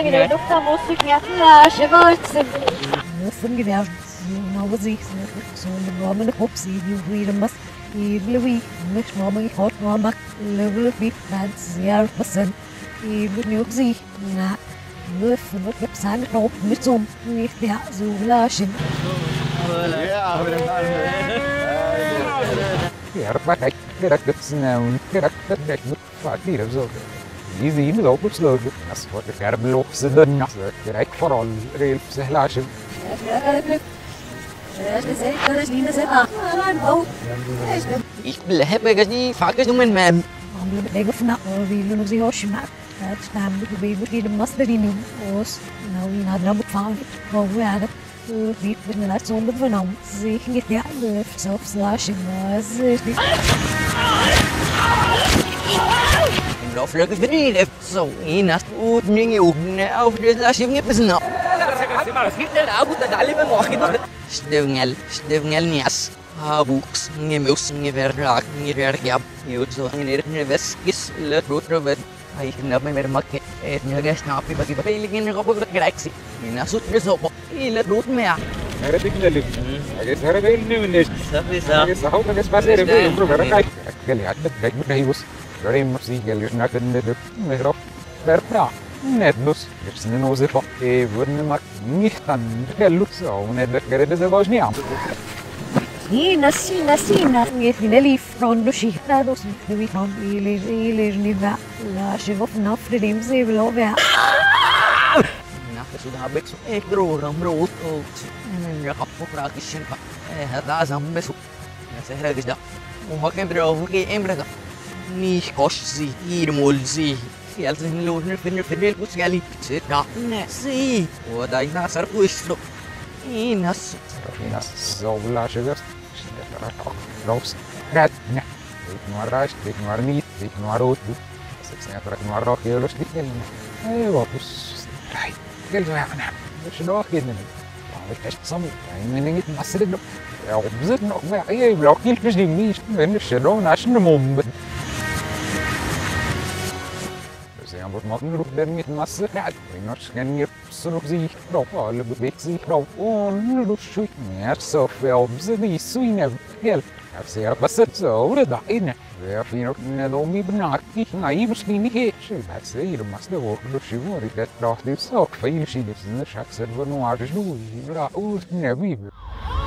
de dokter måste knäppla schwarzen. Nothing gedacht, nou zie zo'n warme optie die weer mas Louis, met mama hot mama, level big fans, jaar passen. Ik nu zie, na, we van wat heb zijn op met zo'n niet ja zo lachen. Ja, maar kijk, dat is nou, dat moet vaak niet zo. Die zien we ook op sloot. Als voor de karbloop ze dan nog, kijk vooral heel zich lachen. Ich bleibe gar nicht, frag es nur mein Mann. Ik ben vanaf, wie willen ze hoosje maken? Het staan de baby die de master in doen. Os, nou wie naar de bepaling. Hoe we hadden. Wie ben naar zonder van zich niet ja, zelf slashen was. Im Lauf lag ich so in das gut Dinge auf das Schiff gibt es noch. Stevngel nias. Habuks, ngemus, ngeverlag, ngevergab, so neveskis, letrovet. Ich knap mir makke, nge snap bagi bailing in robo galaxy. Ina sut resopo, ile rot mehr. Era dignali. Agis era bel niwnes. Sabisa. Agis how the spasere bel improve kai. Gali hadda gai mutahibus. Very much the gali not in the mero. Verpra. Nedlus. It's no zefa. Wurden mak nicht an gelus au nedler gerede ze vojnia. Sina, ik vind lief van de schip. Dat is niet van ieder niveau. La chef vanaf de rim ze wil over. Nach so da bek so ek droog am rood ook. En ja op praktisch هذا زعما بس سهلة جدا وما كان بيروح كي إمرأة مش كوشي يرمولزي في ألزم لون في البوس قالي بتشتغل ناسي وداينا صرفوا يشتغل ناس زولا شجر روس رات نوراش نورميت نوروت سكسنا ترك نورو كيلوش دي ايوه بس راي قال له انا مش نوع كده ايش تصمم يعني نيجي نمثل له يا بزيد ما ايه لو كيل فيش دي مش من الشلون عشان مم زي ما بقول ما نروح درمي نمثل قاعد نرش كان يبصروا زي رو ولا بيت زي رو ونروح شوي نرسو في بزيد سوينا يلا نفسي بس تصور ده إنه في نظامي بنعكي نعيب سنيني هيك شيء بس إيه لما استوى كل شيء وريت راح يسوق في شيء بس نشاك سلفر نوعج شنو راح أقول نبي